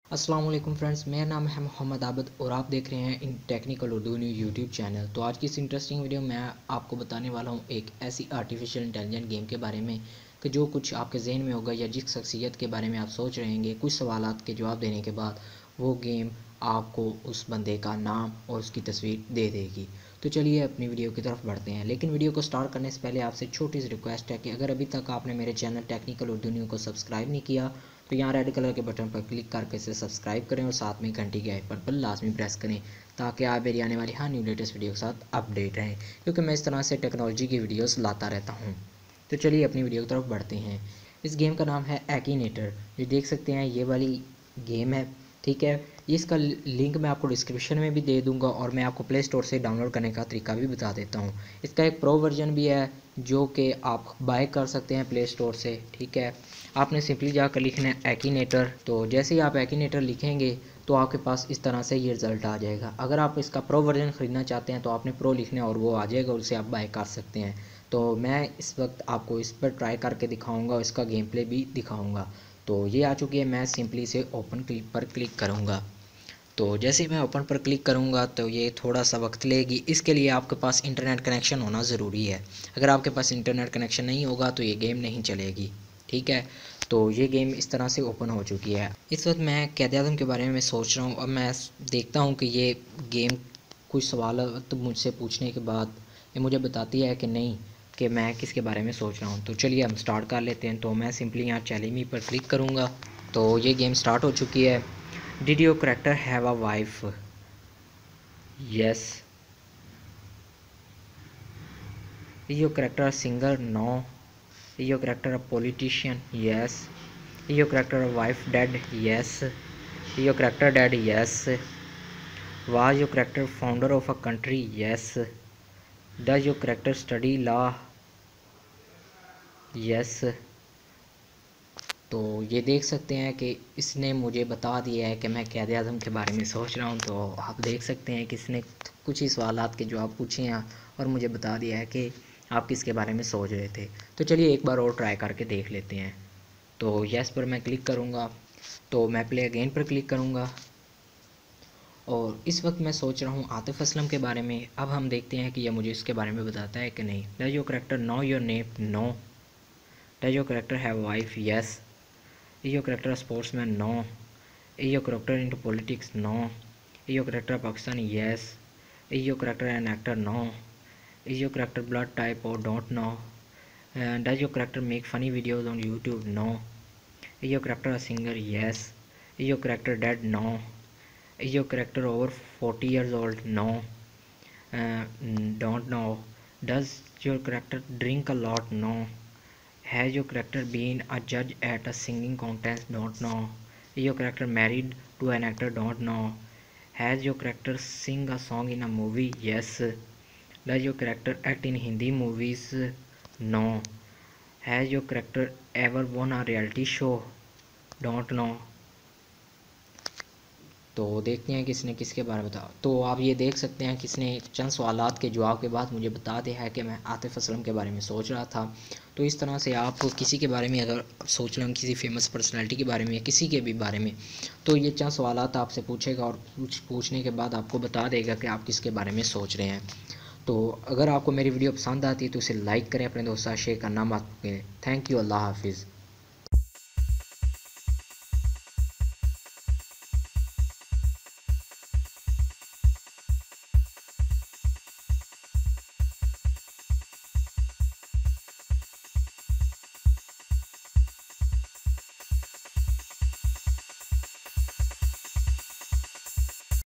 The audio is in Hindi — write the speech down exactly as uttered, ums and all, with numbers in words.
अस्सलाम वालेकुम फ्रेंड्स, मेरा नाम है मोहम्मद आबिद और आप देख रहे हैं इन technical Urdu new YouTube channel. तो आज की इस इंटरेस्टिंग वीडियो में आपको बताने वाला हूं एक ऐसी आर्टिफिशियल इंटेलिजेंट गेम के बारे में कि जो कुछ आपके जहन में होगा या जिस शख्सियत के बारे में आप सोच रहे हैं, कुछ सवालात के जवाब देने के बाद वो गेम आपको उस बंदे का नाम और उसकी तस्वीर दे देगी। तो चलिए अपनी वीडियो की तरफ बढ़ते हैं, लेकिन वीडियो को स्टार्ट करने से पहले आपसे छोटी सी रिक्वेस्ट है कि अगर अभी तक आपने मेरे चैनल टेक्निकल उर्दू न्यू को सब्सक्राइब नहीं किया तो यहाँ रेड कलर के बटन पर क्लिक करके इसे सब्सक्राइब करें और साथ में घंटी के आइकन पर लाजमी प्रेस करें ताकि आप मेरी आने वाली हर न्यू लेटेस्ट वीडियो के साथ अपडेट रहें, क्योंकि मैं इस तरह से टेक्नोलॉजी की वीडियोस लाता रहता हूँ। तो चलिए अपनी वीडियो की तरफ बढ़ते हैं। इस गेम का नाम है एक्टिनेटर। ये देख सकते हैं, ये वाली गेम है, ठीक है। इसका लिंक मैं आपको डिस्क्रिप्शन में भी दे दूंगा और मैं आपको प्ले स्टोर से डाउनलोड करने का तरीका भी बता देता हूँ। इसका एक प्रो वर्जन भी है जो कि आप बाय कर सकते हैं प्ले स्टोर से, ठीक है। आपने सिंपली जाकर लिखना है एक्टिनेटर। तो जैसे ही आप एक्टिनेटर लिखेंगे तो आपके पास इस तरह से ये रिज़ल्ट आ जाएगा। अगर आप इसका प्रो वर्जन ख़रीदना चाहते हैं तो आपने प्रो लिखना है और वो आ जाएगा, उसे आप बाय कर सकते हैं। तो मैं इस वक्त आपको इस पर ट्राई करके दिखाऊंगा, इसका गेम प्ले भी दिखाऊंगा। तो ये आ चुकी है, मैं सिंपली से ओपन क्लिक पर क्लिक करूँगा। तो जैसे ही मैं ओपन पर क्लिक करूँगा तो ये थोड़ा सा वक्त लेगी। इसके लिए आपके पास इंटरनेट कनेक्शन होना ज़रूरी है। अगर आपके पास इंटरनेट कनेक्शन नहीं होगा तो ये गेम नहीं चलेगी, ठीक है। तो ये गेम इस तरह से ओपन हो चुकी है। इस वक्त मैं क़ायद-ए-आज़म के बारे में सोच रहा हूँ और मैं देखता हूँ कि ये गेम कुछ सवाल तो मुझसे पूछने के बाद ये मुझे बताती है कि नहीं, कि मैं किसके बारे में सोच रहा हूँ। तो चलिए हम स्टार्ट कर लेते हैं। तो मैं सिंपली यहाँ चैलेंज मी पर क्लिक करूँगा। तो ये गेम स्टार्ट हो चुकी है। Did your character have a wife? Yes. Is your character a singer? No. Is your character a politician? Yes. Is your character a wife dead? Yes. Is your character dead? Yes. Was your character founder of a country? Yes. Does your character study law? Yes. तो ये देख सकते हैं कि इसने मुझे बता दिया है कि मैं क़ायद आज़म के बारे में सोच रहा हूँ। तो आप देख सकते हैं कि इसने कुछ ही सवालात के जवाब पूछे हैं और मुझे बता दिया है कि आप किसके बारे में सोच रहे थे। तो चलिए एक बार और ट्राई करके देख लेते हैं। तो यस पर मैं क्लिक करूँगा। तो मैं प्ले अगेन पर क्लिक करूँगा और इस वक्त मैं सोच रहा हूँ आतिफ़ असलम के बारे में। अब हम देखते हैं कि यह मुझे इसके बारे में बताता है कि नहीं। Does your character know your name? No. Does your character have wife? Yes. Is your character sportsman? No. Is your character into politics? No. Is your character Pakistani? Yes. Is your character an actor? No. Is your character blood type or don't know? Does your character make funny videos on YouTube? No. Is your character a singer? Yes. Is your character dead? No. Is your character over forty years old? No. Uh, don't know. Does your character drink a lot? No. Has your character been a judge at a singing contest? Don't know. Is your character married to an actor? Don't know. Has your character sing a song in a movie? Yes. Does your character act in Hindi movies? No. Has your character ever won a reality show? Don't know. तो देखते हैं किसने किसके बारे में बताया। तो आप ये देख सकते हैं किसने चंद सवालात के जवाब के बाद मुझे बता दिया है कि मैं आतिफ़ असलम के बारे में सोच रहा था। तो इस तरह से आप किसी के बारे में अगर सोच रहे हो, किसी फेमस पर्सनैलिटी के बारे में या किसी के भी बारे में, तो ये चंद सवालात आपसे पूछेगा और पूछ पूछने के बाद आपको बता देगा कि आप किसके बारे में सोच रहे हैं। तो अगर आपको मेरी वीडियो पसंद आती है तो उसे लाइक करें, अपने दोस्तों से शेयर करना मत भूलें। Thank you. अल्लाह हाफिज़।